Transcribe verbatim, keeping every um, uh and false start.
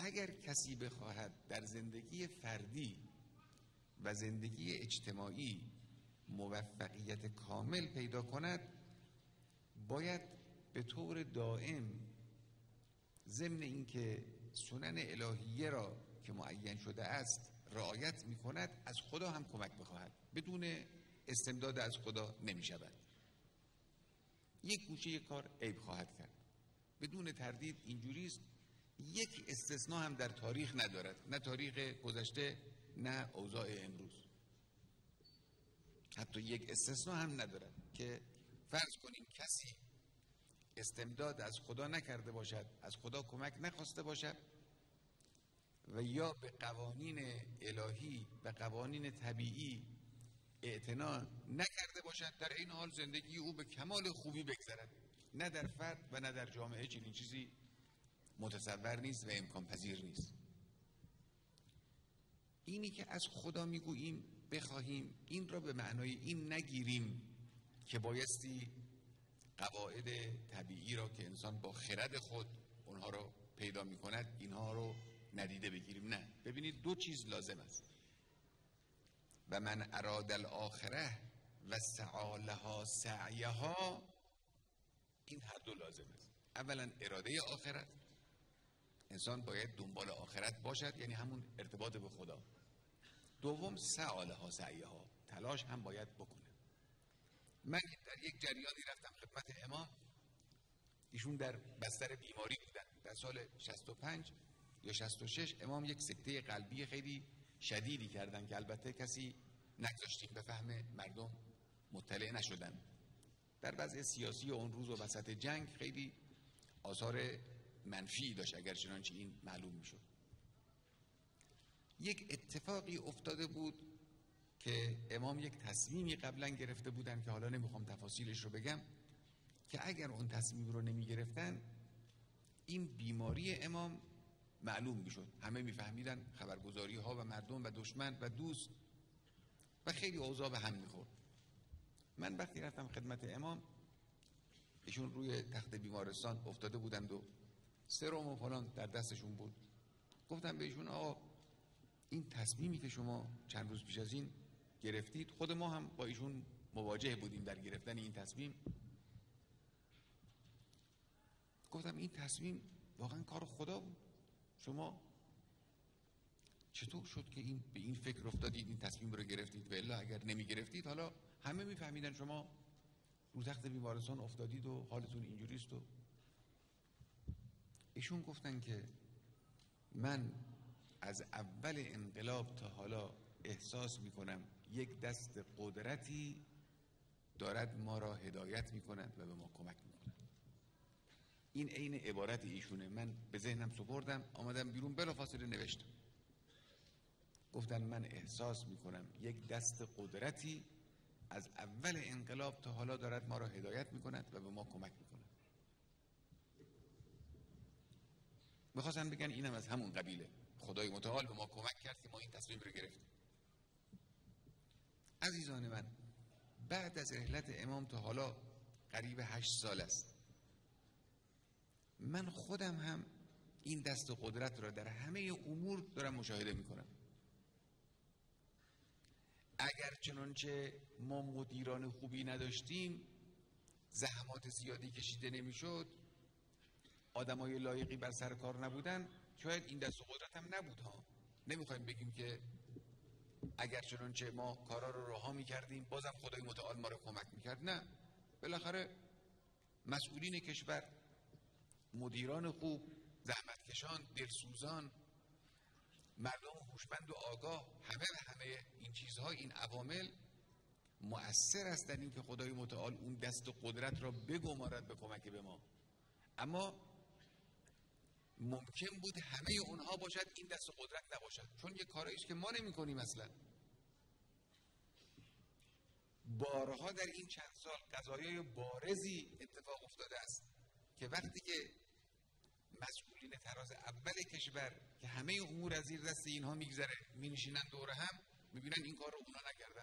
اگر کسی بخواهد در زندگی فردی و زندگی اجتماعی موفقیت کامل پیدا کند، باید به طور دائم ضمن اینکه سنن الهیه را که معین شده است رعایت می کند، از خدا هم کمک بخواهد. بدون استمداد از خدا نمی شود. یک گوشه یک کار عیب خواهد کرد، بدون تردید اینجوریست. یک استثناء هم در تاریخ ندارد، نه تاریخ گذشته نه اوضاع امروز، حتی یک استثناء هم ندارد که فرض کنیم کسی استمداد از خدا نکرده باشد، از خدا کمک نخواسته باشد و یا به قوانین الهی و قوانین طبیعی اعتنا نکرده باشد، در این حال زندگی او به کمال خوبی بگذرد. نه در فرد و نه در جامعه چنین چیزی متصور نیست و امکان پذیر نیست. اینی که از خدا میگوییم بخواهیم، این را به معنای این نگیریم که بایستی قواعد طبیعی را که انسان با خرد خود اونها را پیدا میکند اینها رو ندیده بگیریم. نه، ببینید دو چیز لازم است. و من اراد الاخره و سعی لها سعیها، این هر دو لازم است. اولا اراده آخرت، انسان باید دنبال آخرت باشد، یعنی همون ارتباط به خدا. دوم سعی لها سعیها، تلاش هم باید بکنه. من در یک جریانی رفتم خدمت امام، ایشون در بستر بیماری بودن در سال شصت و پنج یا شصت و شش. امام یک سکته قلبی خیلی شدیدی کردن که البته کسی نگذاشتیم به فهم مردم مطلع نشدن. در وضع سیاسی اون روز و وسط جنگ خیلی آثار منفی داشت، اگر چنانچه این معلوم میشد. یک اتفاقی افتاده بود که امام یک تصمیمی قبلا گرفته بودن که حالا نمیخوام تفاصیلش رو بگم، که اگر اون تصمیم رو نمی گرفتن این بیماری امام معلوم میشد، همه میفهمیدن، خبرگزاری ها و مردم و دشمن و دوست، و خیلی اوضاع به هم میخورد. من وقتی رفتم خدمت امام، ایشون روی تخت بیمارستان افتاده بودند و سرم و فلان در دستشون بود. گفتم به ایشون آقا این تصمیمی که شما چند روز پیش از این گرفتید، خود ما هم با ایشون مواجه بودیم در گرفتن این تصمیم. گفتم این تصمیم واقعا کار خدا بود، شما چطور شد که این به این فکر افتادید این تصمیم رو گرفتید؟ و الا اگر نمی گرفتید حالا همه میفهمیدن شما رو تخت بیمارستان افتادید و حالتون اینجوریست. و ایشون گفتن که من از اول انقلاب تا حالا احساس میکنم یک دست قدرتی دارد ما را هدایت میکند و به ما کمک میکند. این عین عبارت ایشونه. من به ذهنم سپردم، آمدم بیرون، بلافاصله نوشتم. گفتن من احساس میکنم یک دست قدرتی از اول انقلاب تا حالا دارد ما را هدایت میکند و به ما کمک میکند. میخواستن بگن اینم از همون قبیله، خدای متعال به ما کمک کرد که ما این تصمیم رو گرفتیم. عزیزان من، بعد از رحلت امام تا حالا قریب هشت سال است، من خودم هم این دست قدرت را در همه امور دارم مشاهده میکنم. اگر چنانچه ما مدیران خوبی نداشتیم، زحمات زیادی کشیده نمیشد، آدمای لایقی بر سر کار نبودن، شاید این دست قدرت هم نبود ها. نمیخوایم بگیم که اگر چنانچه ما کارا رو رها میکردیم بازم خدای متعال ما رو کمک میکرد. نه، بالاخره مسئولین کشور، مدیران خوب، زحمتکشان، دلسوزان، مردم هوشمند و آگاه، همه و همه این چیزها، این عوامل مؤثر است در این که خدای متعال اون دست قدرت را بگمارد به کمک به ما. اما ممکن بود همه اونها باشد، این دست قدرت نباشد، چون یه کاراییست که ما نمی کنیم اصلا. بارها در این چند سال قضایای بارزی اتفاق افتاده است که وقتی که مسئولین تراز اول کشور که همه امور از زیر دست اینها میگذره، می نشینن دور هم، میبینن این کار رو اونا نکردن.